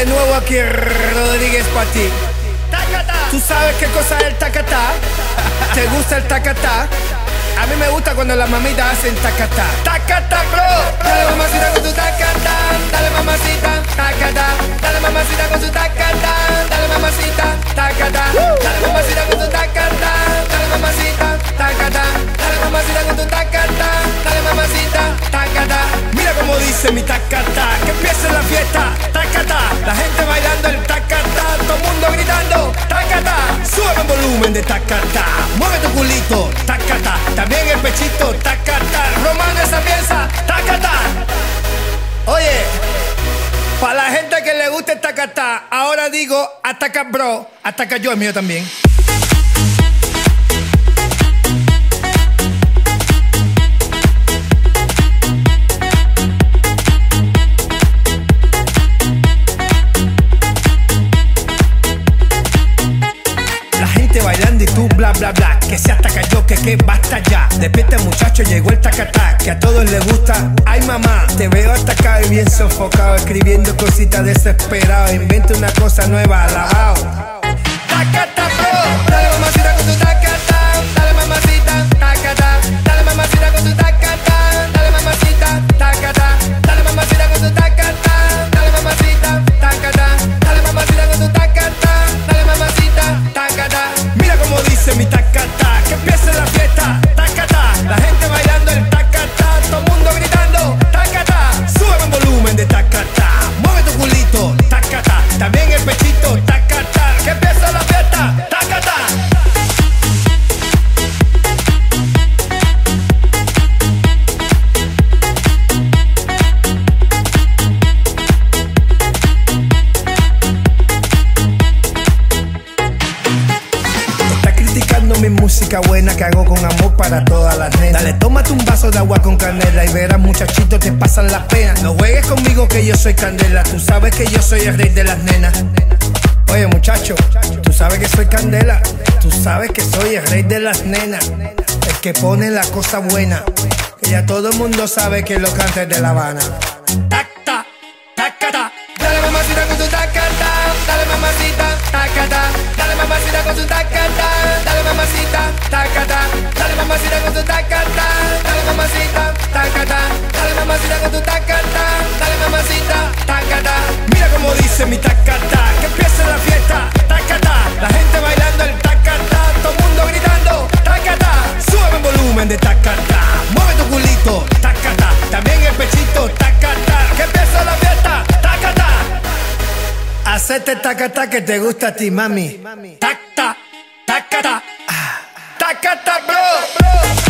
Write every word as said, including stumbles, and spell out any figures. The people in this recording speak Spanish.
De nuevo aquí Rodríguez para ti. ¿Tú sabes qué cosa es el tacatá? ¿Te gusta el tacatá? A mí me gusta cuando las mamitas hacen tacatá. Tacatá, bro. Dale mamacita con tu tacatá. Dale mamacita, tacatá. Dale mamacita con tu tacatá. Dale mamacita, tacatá. Dale mamacita con tu tacatá. Dale mamacita, tacatá. Dale mamacita con tu tacatá. Dale mamacita, tacatá. Mira cómo dice mi tacatá. Que empiece la fiesta, tacatá. La gente bailando el tacatá. Todo el mundo gritando, tacatá. Sube el volumen de tacatá. Mueve tu culito, tacatá. También el pechito, tacatá. Romano esa pieza, tacatá. Oye, para la gente que le gusta el tacatá, ahora digo ataca bro, ataca yo, el mío también. Bailando y tú bla bla bla, que se ataca yo, que que basta ya. Despierta muchacho, llegó el tacatá, que a todos les gusta. Ay mamá, te veo atacado y bien sofocado, escribiendo cositas desesperado. Inventa una cosa nueva, alabao. Tacatá bro, dale mamacita con tu tacatá. Dale mamacita, tacatá. Dale mamacita con tu tacatá. Dale mamacita, tacatá. Dale mamacita con tu tacatá. Dale mamacita, tacatá. Dale mamacita con tu tacatá. Dale mamacita, tacatá. Mira como dice mi tacatá, que empiece la fiesta, tacatá. La gente bailando el tacatá, todo el mundo gritando, tacatá. Sube el volumen de tacatá, mueve tu culito, tacatá. También el pechito, tacatá. Que empiece la fiesta, tacatá. Mi música buena que hago con amor para todas las nenas. Dale, tómate un vaso de agua con canela y verás muchachitos te pasan las penas. No juegues conmigo que yo soy candela, tú sabes que yo soy el rey de las nenas. Oye muchacho, tú sabes que soy candela, tú sabes que soy el rey de las nenas. El que pone la cosa buena, que ya todo el mundo sabe que lo canta de La Habana. Tacta, tacata. Dale mamacita con tu tacata. Dale mamacita, tacata. Dale mamacita con tu tacata. Dale mamacita, tacata. Dale mamacita con tu tacata. Dale mamacita, tacata. Dale mamacita con tu tacata. Dale mamacita, tacata. Mira como dice mi tacata, que empiece la fiesta, tacata. La gente bailando el tacata, todo el mundo gritando, tacata. Sube el volumen de tacata, mueve tu culito, tacata. También el pechito, tacata. Que empiece la fiesta, tacata. Hacete tacata que te gusta a ti, mami. Tacta, tacata, tacata, bro.